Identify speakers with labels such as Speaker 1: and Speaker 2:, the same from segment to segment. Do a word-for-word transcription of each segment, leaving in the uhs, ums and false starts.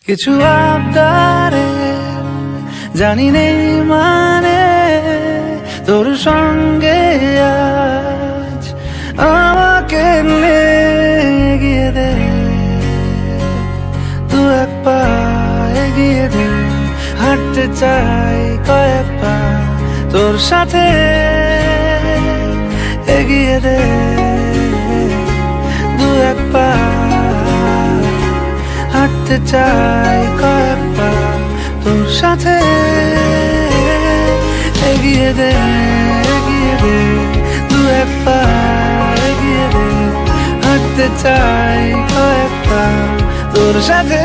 Speaker 1: কিছু আবদারে জানি নেই মানে তোর সঙ্গে আজ আমাকে এগিয়ে দে, তু এক পা এগিয়ে দে, হাঁটতে চাই কয়েক পা তোর সাথে, এগিয়ে দে দু এক পা, হাঁটতে চাই কয়েক পা তোর সাথে, এগিয়ে দে এগিয়ে দে দু এক পা, এগিয়ে দে, হাঁটতে চাই কয়েক পা তোর সাথে।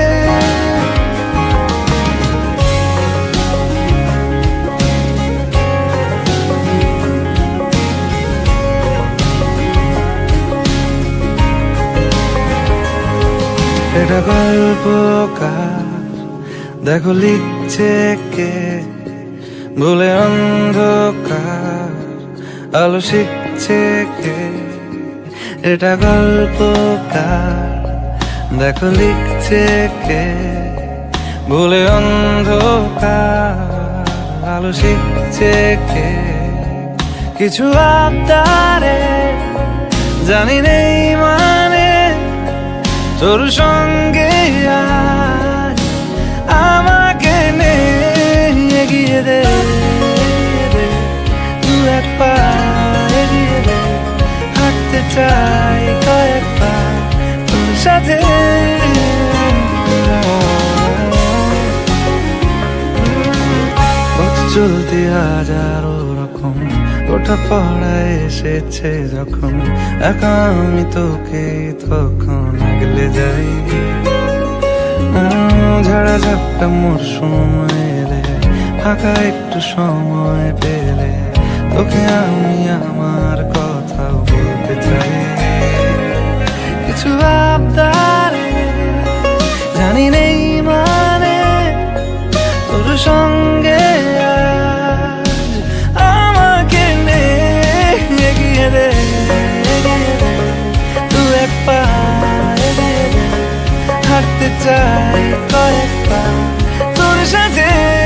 Speaker 1: এটা গল্পকার দেখো লিখছে কে, ভুলে অন্ধকার আলো শিখছে কে। এটা গল্পকার দেখো লিখছে কে, ভুলে অন্ধকার আলো শিখছে কে। কিছু আবদারে জানি নেই মানে তোর সঙ্গে আজ আমাকে নে, এগিয়ে দে দু এক পা, এগিয়ে দে, হাঁটতে চাই কয়েক পা তোর সাথে। পথ চলতে হাজারো রকম ওঠা পড়া এসেছে যখন, একা আমি তোকে তখন আগলে যাই। ঝাড়া ঝাপটা মরশুম এলে, ফাঁকা একটু সময় পেলে তোকে আমি আমার কথা বলতে চাই। কিছু আবদারে জানি নেই মানে তোর সঙ্গে হাঁটতে চাই কয়েক পা তোর সাথে,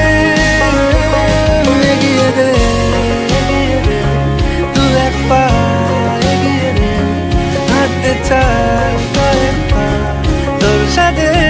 Speaker 1: এগিয়ে দে দু এক পা, এগিয়ে দে, হাঁটতে চাই কয়েক পা তোর সাথে।